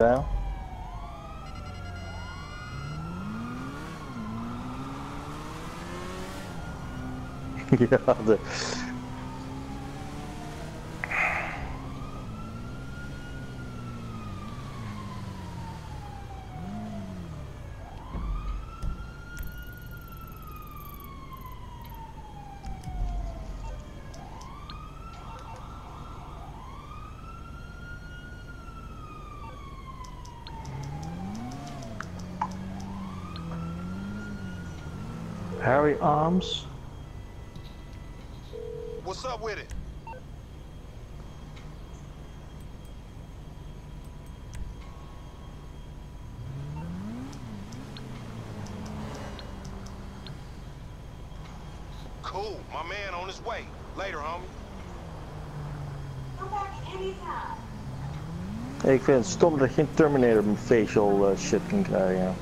Ja. Ja, Harry Arms. What's up with it? Cool, my man on his way. Later, homie. Come back anytime. Hey, ik vind het stom dat je geen Terminator met facial shit kan krijgen.